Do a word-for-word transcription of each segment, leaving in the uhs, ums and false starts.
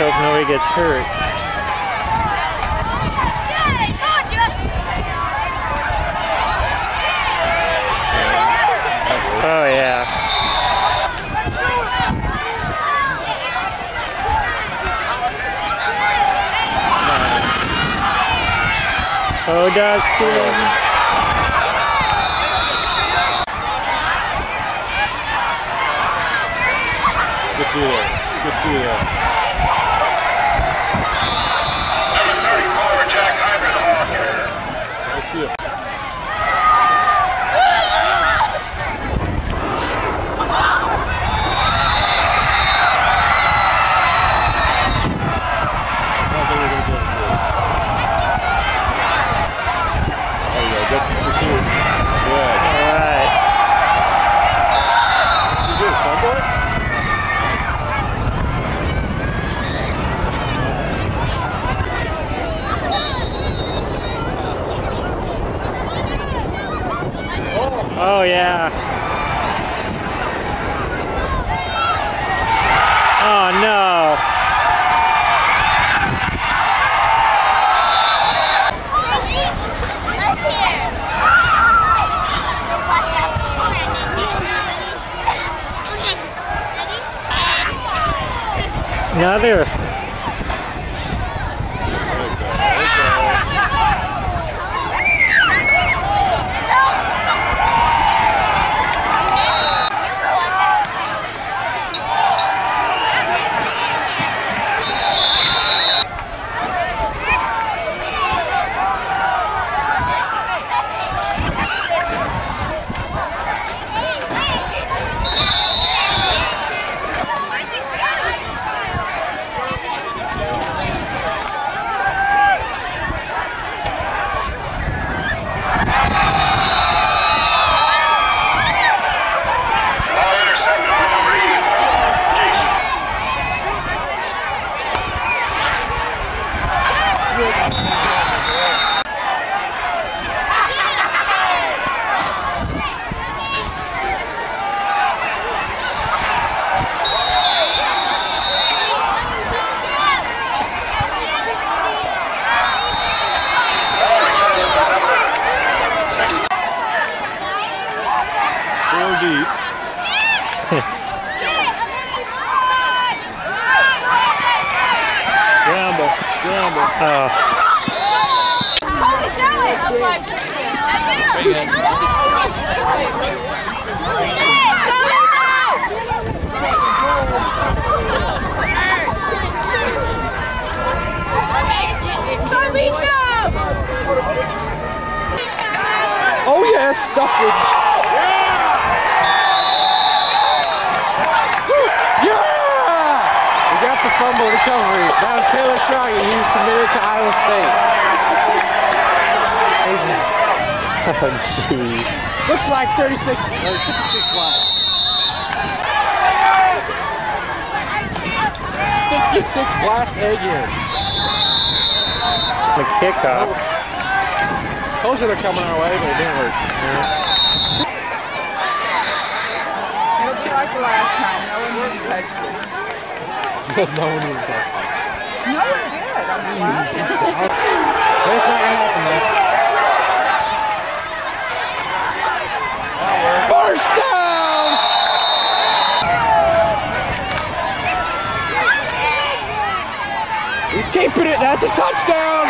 hope nobody gets hurt. Oh yeah. Oh, Dustin. Good through there. Good through there. Number thirty-four, Jack Ivanhoe. I see it. Oh yeah. Oh no. Another. Deep. Scramble, scramble. Oh. Oh yes, stuffage. The fumble recovery. That was Taylor Shoggy. He was committed to Iowa State. Oh, geez. Looks like thirty-six or fifty-six blocks. fifty-six blast egg in. The kickoff. Told you they're coming our way, but it didn't work. It'll be like the last time. No one really touched it. No one even touched it. No one did. I'm laughing. That's not gonna happen, man. First down! He's keeping it. That's a touchdown!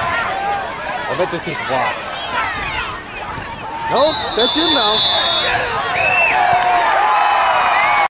I bet this is blocked. Nope, that's in though.